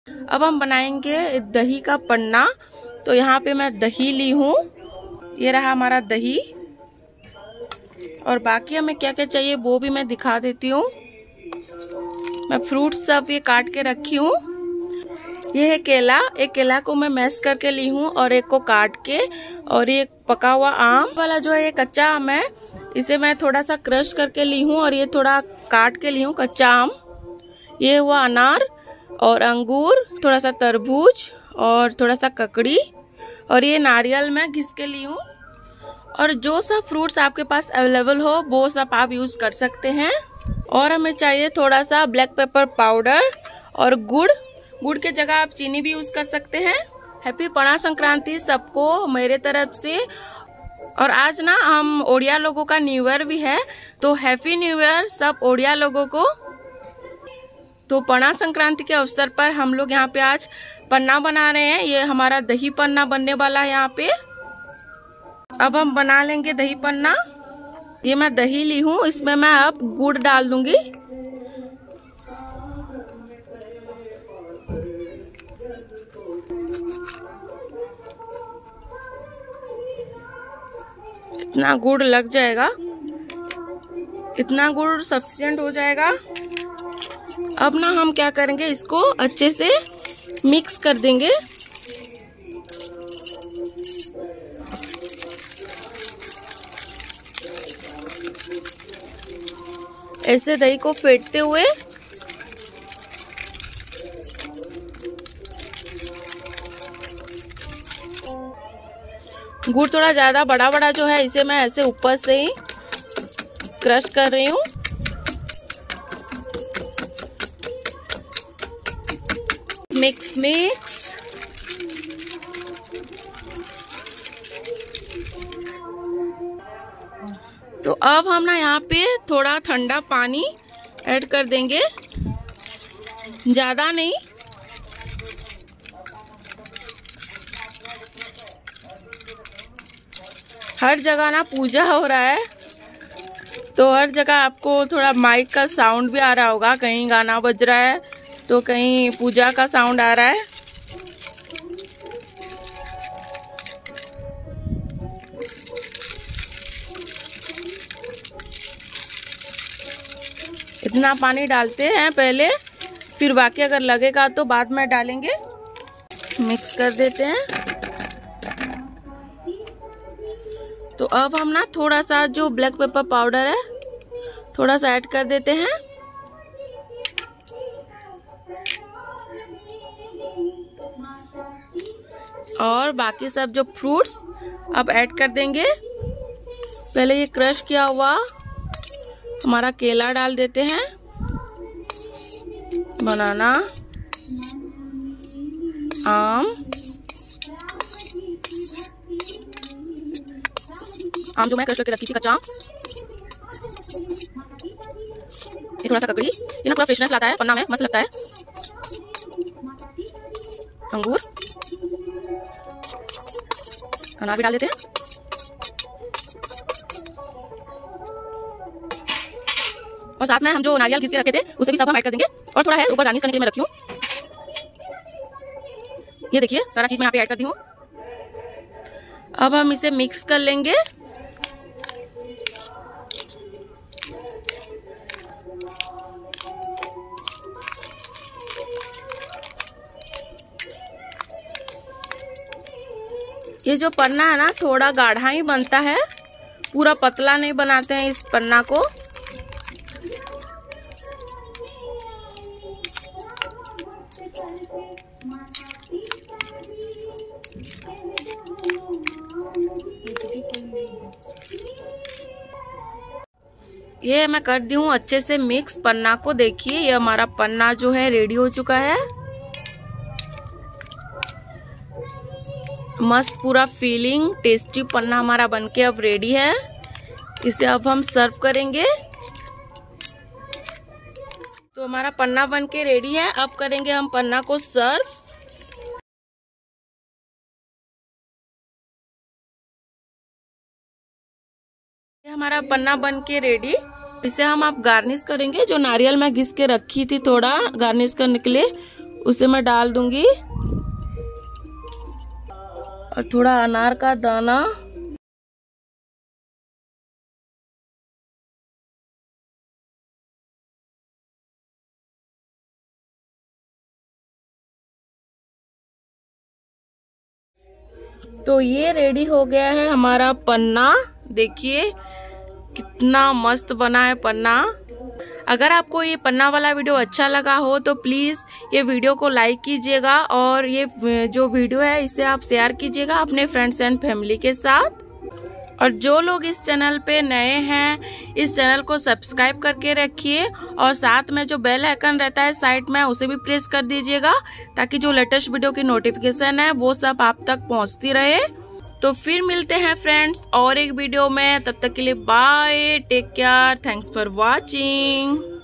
अब हम बनाएंगे दही का पन्ना। तो यहाँ पे मैं दही ली हूँ, ये रहा हमारा दही। और बाकी हमें क्या क्या चाहिए वो भी मैं दिखा देती हूँ। मैं फ्रूट्स सब ये काट के रखी हूँ। ये है केला, एक केला को मैं मैश करके ली हूँ और एक को काट के। और ये पका हुआ आम वाला जो है ये कच्चा आम है, इसे मैं थोड़ा सा क्रश करके ली हूँ और ये थोड़ा काट के ली हूँ कच्चा आम। ये हुआ अनार और अंगूर, थोड़ा सा तरबूज और थोड़ा सा ककड़ी। और ये नारियल मैं घिस के ली हूँ। और जो सब फ्रूट्स आपके पास अवेलेबल हो वो सब आप यूज कर सकते हैं। और हमें चाहिए थोड़ा सा ब्लैक पेपर पाउडर और गुड़ के जगह आप चीनी भी यूज कर सकते हैं। हैप्पी पणा संक्रांति सबको मेरे तरफ से। और आज ना हम ओडिया लोगों का न्यू ईयर भी है, तो हैप्पी न्यू ईयर सब ओडिया लोगों को। तो पणा संक्रांति के अवसर पर हम लोग यहाँ पे आज पन्ना बना रहे हैं। ये हमारा दही पन्ना बनने वाला है यहाँ पे। अब हम बना लेंगे दही पन्ना। ये मैं दही ली हूँ, इसमें मैं अब गुड़ डाल दूंगी। इतना गुड़ लग जाएगा, इतना गुड़ सफिशिएंट हो जाएगा। अब ना हम क्या करेंगे, इसको अच्छे से मिक्स कर देंगे। ऐसे दही को फेंटते हुए गुड़ थोड़ा ज्यादा बड़ा बड़ा जो है इसे मैं ऐसे ऊपर से ही क्रश कर रही हूँ। मिक्स। तो अब हम ना यहाँ पे थोड़ा ठंडा पानी ऐड कर देंगे, ज्यादा नहीं। हर जगह ना पूजा हो रहा है, तो हर जगह आपको थोड़ा माइक का साउंड भी आ रहा होगा। कहीं गाना बज रहा है तो कहीं पूजा का साउंड आ रहा है। इतना पानी डालते हैं पहले, फिर बाकी अगर लगेगा तो बाद में डालेंगे। मिक्स कर देते हैं। तो अब हम ना थोड़ा सा जो ब्लैक पेपर पाउडर है थोड़ा सा ऐड कर देते हैं। और बाकी सब जो फ्रूट्स अब ऐड कर देंगे। पहले ये क्रश किया हुआ हमारा केला डाल देते हैं, बनाना, आम जो मैं क्रश करके रखी थी कच्चा आम, ये थोड़ा सा ककड़ी, ये ना पूरा फ्रेशनेस लाता है पन्ना में, मस्त लगता है। अंगूर, अनार भी डाल देते हैं। और साथ में हम जो नारियल घिस के रखे थे उसे भी सब हम ऐड कर देंगे। और थोड़ा है ऊपर गार्निश करने के लिए मैं रखी हूँ। ये देखिए सारा चीज मैं यहाँ पे ऐड कर दी हूँ। अब हम इसे मिक्स कर लेंगे। ये जो पन्ना है ना थोड़ा गाढ़ा ही बनता है, पूरा पतला नहीं बनाते हैं इस पन्ना को। ये मैं कर दी हूँ अच्छे से मिक्स पन्ना को। देखिए ये हमारा पन्ना जो है रेडी हो चुका है। मस्त पूरा फीलिंग टेस्टी पन्ना हमारा बनके अब रेडी है। इसे अब हम सर्व करेंगे। तो हमारा पन्ना बनके रेडी है। अब करेंगे हम पन्ना को सर्व। ये हमारा पन्ना बनके रेडी। इसे हम आप गार्निश करेंगे। जो नारियल मैं घिस के रखी थी थोड़ा गार्निश करने के लिए, उसे मैं डाल दूंगी और थोड़ा अनार का दाना। तो ये रेडी हो गया है हमारा पन्ना। देखिए कितना मस्त बना है पन्ना। अगर आपको ये पन्ना वाला वीडियो अच्छा लगा हो तो प्लीज़ ये वीडियो को लाइक कीजिएगा और ये जो वीडियो है इसे आप शेयर कीजिएगा अपने फ्रेंड्स एंड फैमिली के साथ। और जो लोग इस चैनल पे नए हैं इस चैनल को सब्सक्राइब करके रखिए और साथ में जो बेल आइकन रहता है साइड में उसे भी प्रेस कर दीजिएगा ताकि जो लेटेस्ट वीडियो की नोटिफिकेशन है वो सब आप तक पहुंचती रहे। तो फिर मिलते हैं फ्रेंड्स और एक वीडियो में, तब तक के लिए bye, take care, thanks for watching.